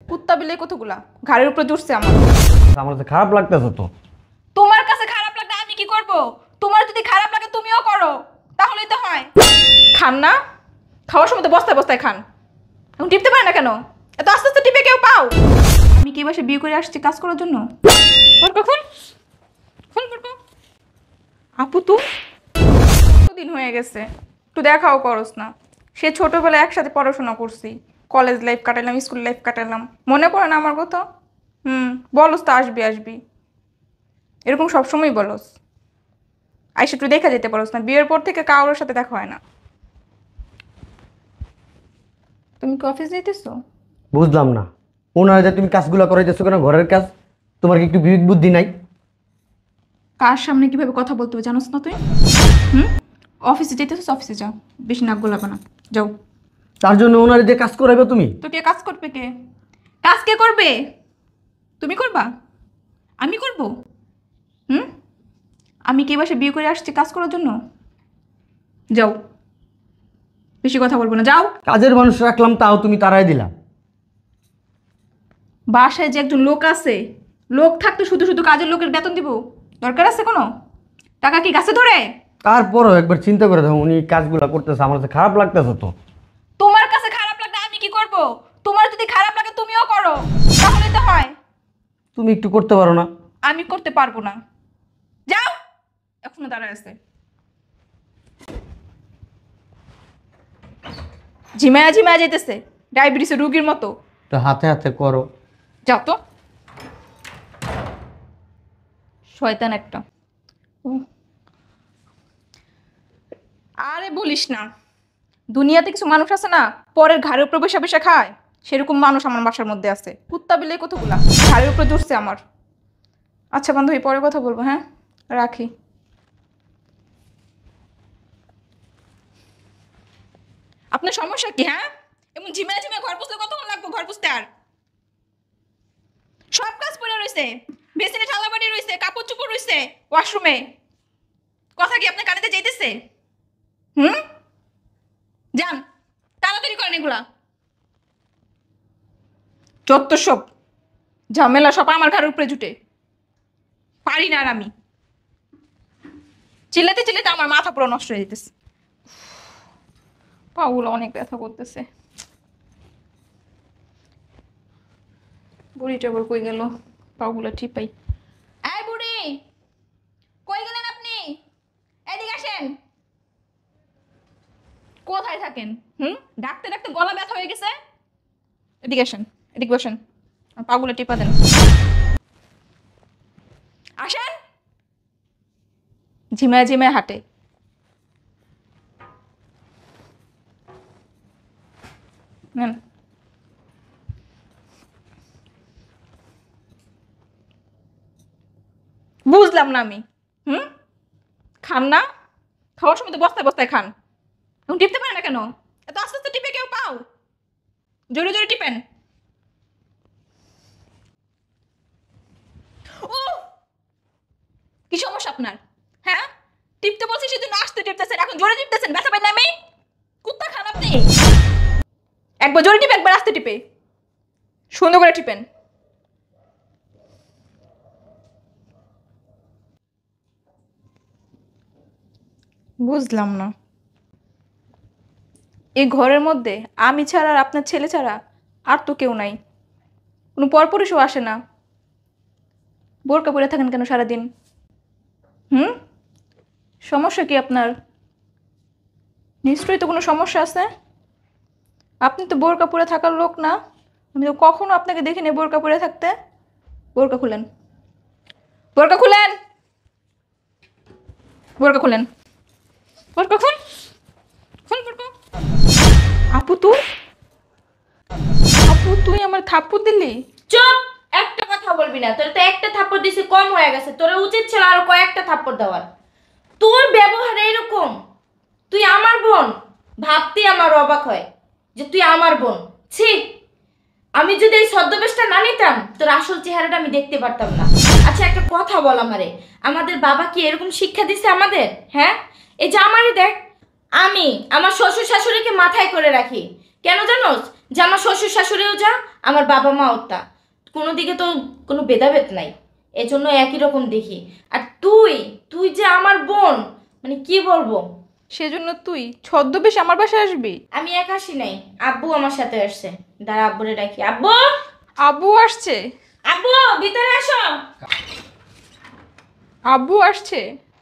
কুত্তা বিলে কতগুলা ঘাড়ের উপরে জুড়ছে আমার। আমার তো খারাপ লাগতেছে তো। তোমার কাছে খারাপ লাগলে আমি কি করব? তোমার যদি খারাপ লাগে তুমিও করো, তাহলেই তো হয়। খান না? খাওয়ার সময় তো বস্তায় বস্তায় খান। এখন টিপতে পারে না কেন? এত আস্তে আস্তে টিপে কেউ পাও? আমি কি বাসে বিয়ে করে আসছি কাজ করার জন্য? খুল খুল খুল। আপু তো দিন হয়ে গেছে, একটু দেখাও করস না। সে ছোটবেলায় একসাথে পড়াশোনা করছি, কলেজ লাইফ কাটালাম, স্কুল লাইফ কাটালাম, মনে পড়ে না আমার কথা? বলস তো আসবি আসবি, এরকম সবসময় বলস। আইসা একটু দেখা যেতে পারস না? বিয়ের পর থেকে কারোর সাথে দেখা হয় না। তুমি কি অফিস যাইতেছো? বুঝলাম না, ওনারা যে তুমি কাজগুলো করাইতেছো কেন? ঘরের কাজ তোমার কি একটু বিবেক বুদ্ধি নাই? কার সামনে কিভাবে কথা বলতে হবে জানোস না তুই? অফিসে যেতেছো, অফিসে যাও, বেশি নাক গোলাবো না, যাও। তার জন্য ওনারা যে কাজ করাইবে তুমি? তো কে কাজ করবে? কে কাজ কে করবে? তুমি করবা? আমি করব? আমি কি বাসে বিয়ে করে আসছি কাজ করার জন্য? যাও, বেশি কথা বলবো না, যাও। কাজের মানুষ রাখলাম, তাও তুমি তারাই দিলা। বাসায় যে একজন লোক আছে, লোক থাকতে শুধু শুধু কাজের লোকের বেতন দিব? দরকার আছে কোনো? টাকা কি গাছে ধরে? তারপরও একবার চিন্তা করে দেখো, উনি কাজগুলো করতেছে, আমার তো খারাপ লাগতেছে তো। তোমার কাছে খারাপ লাগলে আমি কি করব? তোমার যদি খারাপ লাগে তুমিও করো, তাহলে তো হয়। তুমি একটু করতে পারো না? আমি করতে পারবো না, যাও। এখনো দাঁড়ায় আছে, ঝিমায়া ঝিমায়া যেতেছে ডায়াবেটিসের রোগীর মতো। তো হাতে হাতে করো। যাও তো, শয়তান একটা। আরে বলিস না, দুনিয়াতে কিছু মানুষ আছে না, পরের ঘাড়ের উপরে বসে বসে খায়, সেরকম মানুষ আমার বাসার মধ্যে আছে। কুত্তা বিলে কতগুলা ঘাড়ের উপরে জুড়ছে আমার। আচ্ছা বান্ধবী, পরে কথা বলবো, হ্যাঁ রাখি। আপনার সমস্যা কি? হ্যাঁ, এমন ঝিমায় ঝিমায় ঘর পুষতে কতক্ষণ লাগবে? ঘর পুষতে আর সব কাজ পড়ে রয়েছে, বেসিনে থালা বাড়ি রয়েছে, কাপড় চোপড় রয়েছে, ওয়াশরুমে। কথা কি আপনার কানেতে যাইতেছে? যান, তাড়াতাড়ি করেন এগুলা। যত সব ঝামেলা সব আমার ঘরের উপরে জুটে, পারি না আর আমি। চিল্লাতে চিল্লাতে আমার মাথা পুরো নষ্ট হয়ে যেতেছে, পাগুলো অনেক ব্যথা করতেছে। বুড়িটা আবার কই গেল? পাগুলো টিপাই। এই বুড়ি, কই গেলেন আপনি? এদিকে আসেন। কোথায় থাকেন? ডাকতে ডাকতে গলা ব্যথা হয়ে গেছে। এদিকে আসেন, এদিকে বসেন, পাগুলো টিপা দেন। আসেন। ঝিমায় ঝিমায় হাঁটে। নেন। বুঝলাম না আমি। খান না? খাওয়ার সময় তো বস্তায় বস্তায় খান। এখন টিপতে পারে না কেন? এত আস্তে আস্তে টিপে কেউ পাও? জোরে জোরে টিপেন। ও, কি সমস্যা আপনার? হ্যাঁ, টিপতে বলছি সেজন্য আস্তে টিপতেছেন, এখন জোরে টিপতেছেন। ব্যথা পাই না আমি? কুত্তা খান আপনি। একবার জোরে টিপে, একবার আস্তে টিপে, সুন্দর করে টিপেন। বুঝলাম না, এই ঘরের মধ্যে আমি ছাড়া আর আপনার ছেলে ছাড়া আর তো কেউ নাই, কোনো পরপুরুষও আসে না। বোরকা পরে থাকেন কেন সারাদিন? সমস্যা কি আপনার? নিশ্চয়ই তো কোনো সমস্যা আছে। আপনি তো বোরকা পরে থাকার লোক না, আমি তো কখনো আপনাকে দেখিনি বোরকা পরে থাকতে। বোরকা খুলেন, বোরকা খুলেন, বোরকা খুলেন, বোরকা খুল, খুল বোরকা। আপু তুই, আপু তুই আমার থাপ্পড় দিলি? চুপ! একটা কথা বলবি না। তোর তো একটা থাপ্পড় দিছি কম হয়ে গেছে, তোর উচিত ছিল আরো কয়েকটা থাপ্পড় দেওয়ার। তোর ব্যবহার এরকম। তুই আমার বোন ভাবতেই আমার অবাক হয় যে তুই আমার বোন। ছি, আমি যদি এই ছদ্মবেশটা না নিতাম তোর আসল চেহারাটা আমি দেখতে পারতাম না। আচ্ছা একটা কথা বল আমারে, আমাদের বাবা কি এরকম শিক্ষা দিছে আমাদের? হ্যাঁ, এই যে আমারই দেখ, আমি আমার শ্বশুর শাশুড়িকে মাথায় করে রাখি। কেন জানোস? যে আমার শ্বশুর শাশুড়িও যা, আমার বাবা মাও তা, কোনো দিকে তো কোনো ভেদাভেদ নাই, এজন্য একই রকম দেখি। আর তুই তুই যে আমার বোন, মানে কি বলবো। সেজন্য তুই ছদ্মবেশ আমার বাসায় আসবি? আমি একা আসি নাই, আব্বু আমার সাথে আসছে। দাঁড়া, আব্বুরে ডাকি। আব্বু, আব্বু আসছে? আব্বু ভিতরে আসো। আব্বু আসছে?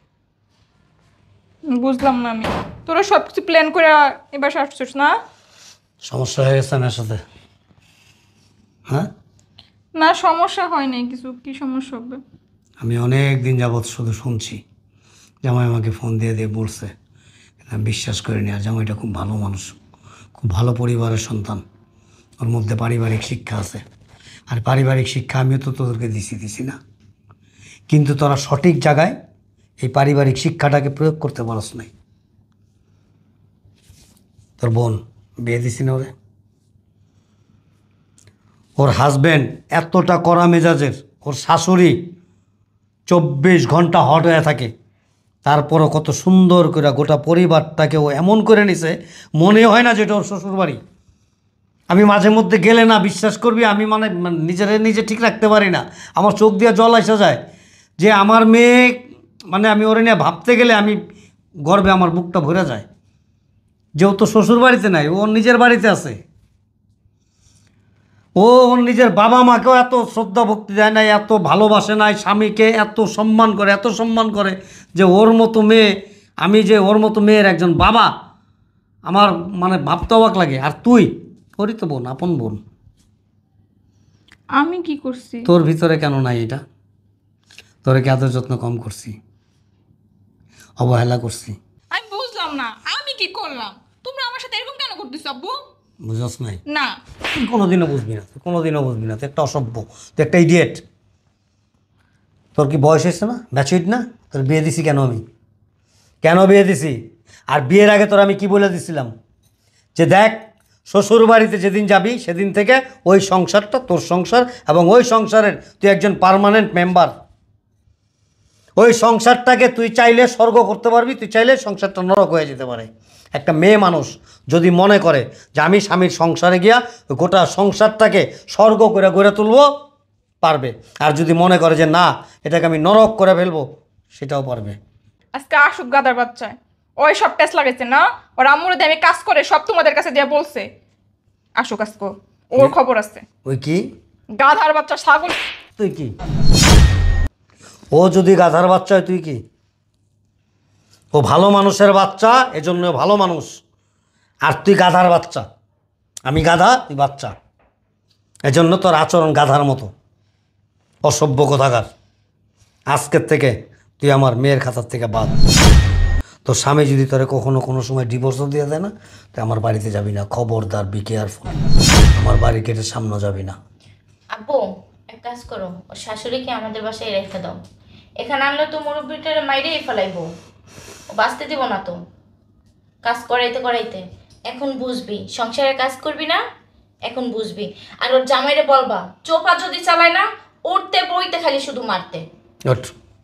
বুঝলাম না আমি। তোরা সব কিছু প্ল্যান করে এবার আসছিস না? সমস্যা হয়ে গেছে আমার সাথে? হ্যাঁ, না সমস্যা হয় নাই কিছু। কি সমস্যা হবে? আমি অনেক দিন যাবৎ শুধু শুনছি, জামাই আমাকে ফোন দিয়ে দিয়ে বলছে, আমি বিশ্বাস করিনি। আর জামাইটা খুব ভালো মানুষ, খুব ভালো পরিবারের সন্তান, ওর মধ্যে পারিবারিক শিক্ষা আছে। আর পারিবারিক শিক্ষা আমিও তো তোদেরকে দিছি না, কিন্তু তোরা সঠিক জায়গায় এই পারিবারিক শিক্ষাটাকে প্রয়োগ করতে পারস নাই। তোর বোন বিয়ে দিছি না ওরে, ওর হাজব্যান্ড এতটা কড়া মেজাজের, ওর শাশুড়ি 24 ঘন্টা হট হয়ে থাকে, তারপরও কত সুন্দর করে গোটা পরিবারটাকে ও এমন করে নিছে, মনে হয় না যে এটা ওর শ্বশুরবাড়ি। আমি মাঝে মধ্যে গেলে না, বিশ্বাস করবি, আমি মানে নিজে ঠিক রাখতে পারি না, আমার চোখ দিয়ে জল আসা যায় যে আমার মেয়ে, মানে আমি ওরে নিয়ে ভাবতে গেলে আমি গর্বে আমার বুকটা ভরে যায় যে ও তো শ্বশুর বাড়িতে নাই, ও ওর নিজের বাড়িতে আছে। ও ওর নিজের বাবা মাকেও এত শ্রদ্ধা ভক্তি দেয় নাই, এত ভালোবাসে নাই, স্বামীকে এত সম্মান করে যে ওর মতো মেয়ে, আমি যে ওর মতো মেয়ের একজন বাবা, আমার মানে ভাবতে অবাক লাগে। আর তুই, তোরই তো বোন, আপন বোন, আমি কি করছি? তোর ভিতরে কেন নাই এটা? তোরে কি আদর যত্ন কম করছি, অবহেলা করছি? আমি বুঝলাম না আমি কি করলাম। তোমরা আমার সাথে এরকম কেন করতেছো আব্বু? বুঝস নাই? না। তুই কোনোদিনও বুঝবি না, তুই কোনোদিনও বুঝবি না, তুই একটা অসভ্য, তুই একটা ইডিয়েট। তোর কি বয়স হয়েছে না, ম্যাচুইড না? তোর বিয়ে দিছি কেন আমি? কেন বিয়ে দিছি? আর বিয়ের আগে তোর আমি কি বলে দিছিলাম যে দেখ, শ্বশুর বাড়িতে যেদিন যাবি সেদিন থেকে ওই সংসারটা তোর সংসার, এবং ওই সংসারের তুই একজন পার্মানেন্ট মেম্বার। ওই সংসারটাকে তুই চাইলে স্বর্গ করতে পারবি, তুই চাইলে সংসারটা নরক হয়ে যেতে পারে। একটা মেয়ে মানুষ যদি মনে করে যে আমি স্বামীর সংসারে গিয়া ওই গোটা সংসারটাকে স্বর্গ করে গড়ে তুলবো, পারবে। আর যদি মনে করে যে না, এটাকে আমি নরক করে ফেলবো, সেটাও পারবে। আজকে আসুক গাদার বাচ্চায়, ওই সব টেস্ট লাগাইছে না, ওর আম্মুর দিয়ে আমি কাজ করে সব তোমাদের কাছে দিয়ে বলছে। আসুক আজকে, ওর খবর আছে। ওই কি গাধার বাচ্চা, ছাগল। তুই কি? ও যদি গাধার বাচ্চা হয় তুই কি? ও ভালো মানুষের বাচ্চা, এজন্য ভালো মানুষ। আর তুই গাধার বাচ্চা। আমি গাধা, তুই বাচ্চা, এজন্য তোর আচরণ গাধার মতো, অসভ্য কোথাকার। আজকের থেকে তুই আমার মেয়ের খাতার থেকে বাদ। তোর স্বামী যদি তোরে কখনো কোনো সময় ডিভোর্সও দিয়ে দেয় না, তুই আমার বাড়িতে যাবি না, খবরদার, বি কেয়ারফুল। আমার বাড়ি গেটের সামনে যাবি না। আব্বু এক কাজ করো, ওর শাশুড়িকে আমাদের বাসায় রেখে দাও। এখানে আনলে তো মুরব্বিটারে মাইরেই ফেলাইবো, ও বাঁচতে দিব না তো। কাজ করাইতে করাইতে এখন বুঝবি, সংসারে কাজ করবি না, এখন বুঝবি। আর ওর জামাইরে বলবা চোপা যদি চালায় না, উঠতে বইতে খালি শুধু মারতে। ওঠ।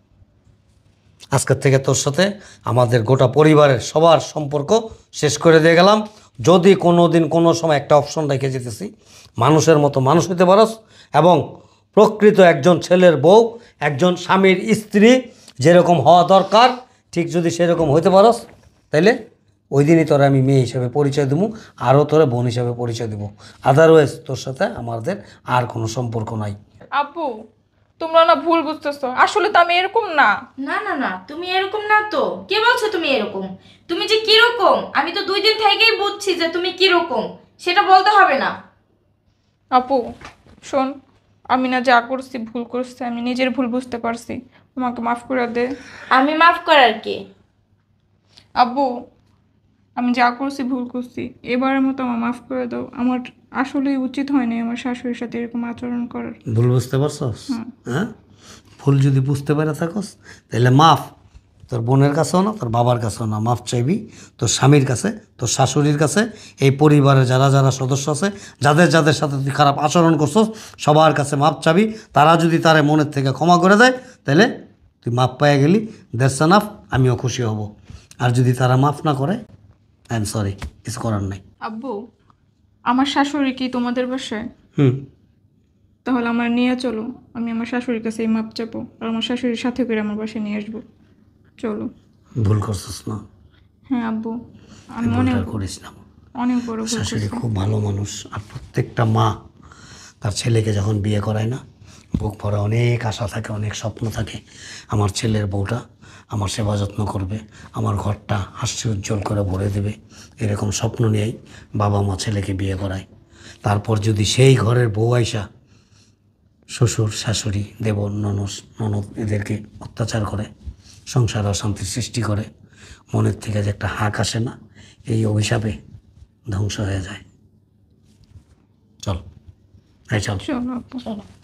আজকের থেকে তোর সাথে আমাদের গোটা পরিবারের সবার সম্পর্ক শেষ করে দিয়ে গেলাম। যদি কোনো দিন কোনো সময় একটা অপশন রেখে যেতেছি, মানুষের মতো মানুষ হতে পারস, এবং প্রকৃত একজন ছেলের বউ, একজন স্বামীর স্ত্রী যেরকম হওয়া দরকার, ঠিক যদি সেরকম হইতে পারস, তাইলে ওই দিনই তোরা আমি মেয়ে হিসাবে পরিচয় দেবো, আরও তোরা বোন হিসাবে পরিচয় দেবো। আদারওয়াইজ তোর সাথে আমাদের আর কোনো সম্পর্ক নাই। আব্বু তোমরা না ভুল বুঝতেছো, আসলে তো আমি এরকম না। না না না, তুমি এরকম না তো। কে বলছো তুমি এরকম? তুমি যে কিরকম আমি তো 2 দিন থেকেই বুঝছি যে তুমি কিরকম, সেটা বলতে হবে না। আপু শোন, আমি না যা করছি ভুল করছি, আমি নিজের ভুল বুঝতে পারছি, আমাকে মাফ করে দে। আমি মাফ করার কি? আব্বু আমি যা করছি ভুল করছি, এবারের মতো আমার মাফ করে দাও। আমার আসলেই উচিত হয়নি আমার শাশুড়ির সাথে এরকম আচরণ করার। ভুল বুঝতে পারছস? হ্যাঁ, ভুল যদি বুঝতে পেরে থাকস তাহলে মাফ তোর বোনের কাছেও না, তোর বাবার কাছেও না, মাফ চাইবি তোর স্বামীর কাছে, তোর শাশুড়ির কাছে, এই পরিবারের যারা যারা সদস্য আছে, যাদের যাদের সাথে তুই খারাপ আচরণ করছস, সবার কাছে মাফ চাবি। তারা যদি তারে মনের থেকে ক্ষমা করে দেয়, তাহলে তুই মাফ পাইয়া গেলি, দ্যাটস এনাফ, আমিও খুশি হব। আর যদি তারা মাফ না করে, আই এম সরি, কিছু করার নাই। আব্বু আমার শাশুড়ি কি তোমাদের বাসায়? হুম, তাহলে আমার নিয়ে চলো, আমি আমার শাশুড়ির কাছে এই মাপ চাপো আর আমার শাশুড়ির সাথে করে আমার বাসায় নিয়ে আসবো। চলো। ভুল করছিস না, হ্যাঁ আব্বু, আমি ভুলটা অনেক করিস না। অনেক বড় ভুল শাশুড়ি করছি। খুব ভালো মানুষ, আর প্রত্যেকটা মা তার ছেলেকে যখন বিয়ে করায় না, বুক ভরা অনেক আশা থাকে, অনেক স্বপ্ন থাকে, আমার ছেলের বউটা আমার সেবা যত্ন করবে, আমার ঘরটা হাস্য উজ্জ্বল করে ভরে দেবে, এরকম স্বপ্ন নিয়েই বাবা মা ছেলেকে বিয়ে করায়। তারপর যদি সেই ঘরের বউ আইসা শ্বশুর শাশুড়ি দেবর ননদ এদেরকে অত্যাচার করে, সংসার অশান্তির সৃষ্টি করে, মনের থেকে যে একটা হাঁক আসে না, এই অভিশাপে ধ্বংস হয়ে যায়। চল, এই চল। চলো আব্বু। চলো।